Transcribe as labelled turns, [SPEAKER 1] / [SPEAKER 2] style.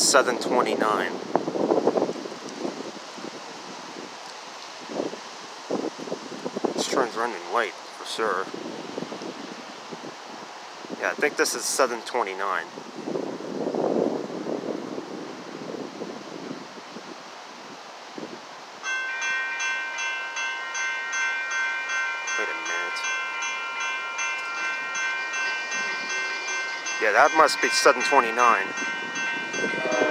[SPEAKER 1] 729. This train's running late, for sure. Yeah, I think this is 729. Wait a minute. Yeah, that must be 729.